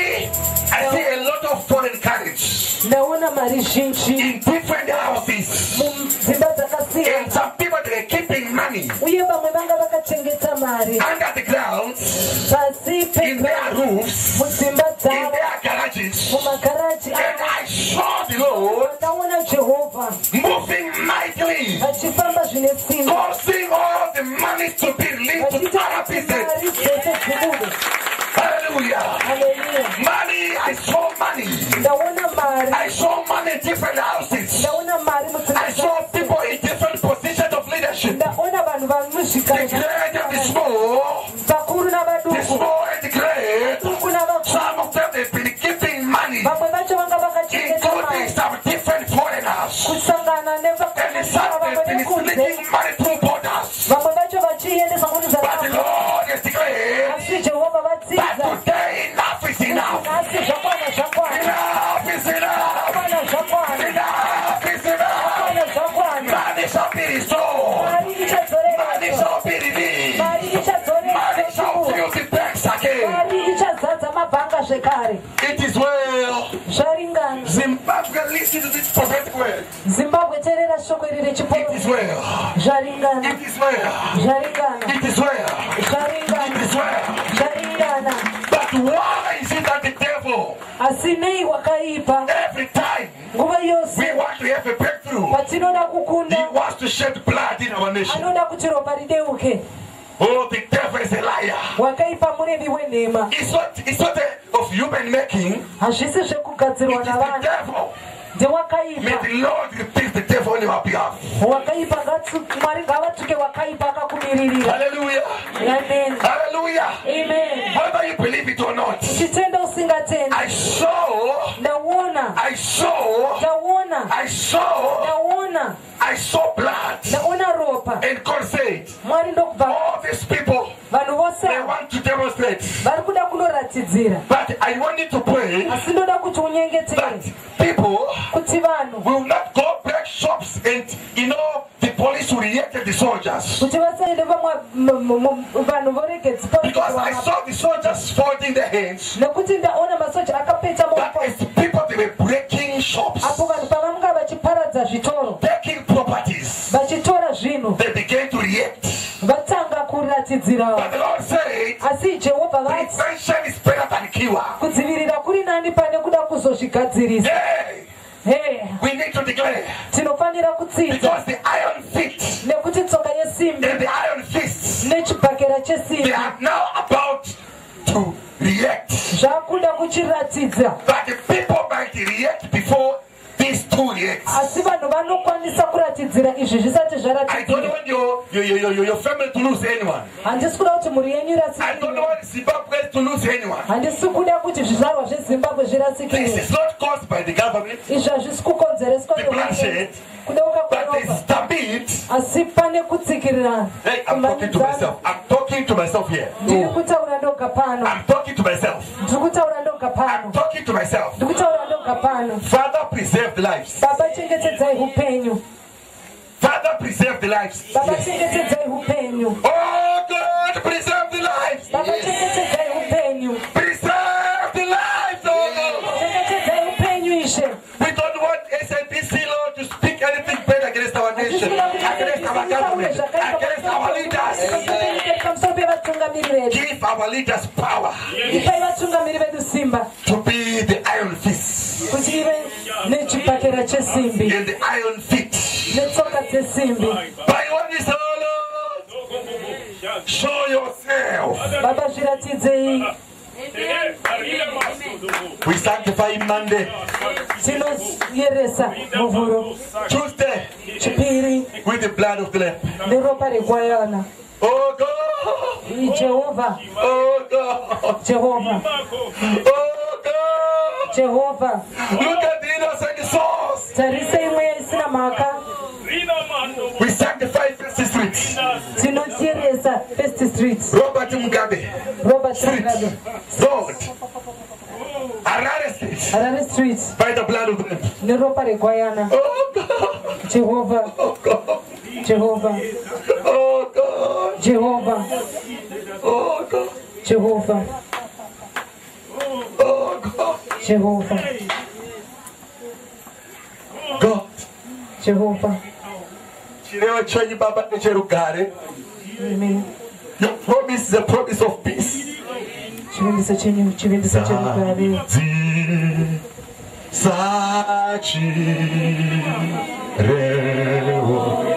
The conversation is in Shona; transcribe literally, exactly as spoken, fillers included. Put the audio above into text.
see, I see a lot of foreign carriage in different houses. And some people, they are keeping money under the ground, in their roofs, in their garages. And I saw the Lord moving mightily, causing all the money to be released to Arab business. Hallelujah. Hallelujah. Money, I saw money. I saw money in different houses. I saw people in different positions of leadership. The great and the small, the small and the great. Some of them, they've been giving money, including some different foreigners. And some they've been sneaking money through borders. But the Lord is declared that today enough is enough. Enough is enough. Enough is enough. Money shall be restored. Money shall be released. Money shall fill the banks again. It is well. Zimbabwe, listen to this prophetic word. It is well. It is well. It is well. It is well. It is well. But why is it that the devil, every time we want to have a breakthrough, he wants to shed blood in our nation? Oh, the devil is a liar. It's not, it's not a, of human making. It is the devil. May the Lord repeat the devil on your behalf. Hallelujah. Amen. Hallelujah. Amen. Whether you believe it or not, I saw, I saw, I saw, I saw blood and God said, all these people, they want to demonstrate. But I want you to pray that people will not go break shops and, you know, the police will react to the soldiers. Because I saw the soldiers folding their hands. But as the people, they were breaking shops, taking properties. They began to react. But the Lord said, prevention is better than cure. Hey. Hey. We need to declare, because the iron feet and the iron fists, they are now about to react. But the people might react before these two reacts. I don't want your, your, your, your, your family to lose anyone. I don't want Zimbabwe to lose anyone. This is not caused by the government, the bloodshed, but the stampede. Hey, I'm talking to myself. I'm talking to myself here. I'm talking to myself. I'm talking to myself. Father, preserve the lives. Father, preserve the lives. Yes. Oh God, preserve the lives. Yes. Preserve the lives, oh God. We don't want S A B C Lord to speak anything bad against our nation, against our government, against our leaders. Give our leaders power. Yes. To be the iron fist and the iron feet. By what is all, show yourself. We sanctify him Monday, Tuesday, with the blood of the Lamb. Oh God! Jehovah! Oh God! Jehovah! Oh God! Jehovah! Look at the innocent souls! We sanctify First Street. Robert Mugabe. Robert Street. Lord. Harare Street. Harare Street. By the blood of the Lamb. Oh God. Jehovah. Oh God. Jehovah. Oh God. Jehovah. Oh God. Jehovah. Oh Jehovah. God. Jehovah. Amen. Your promise is a promise of peace. Sachi rewo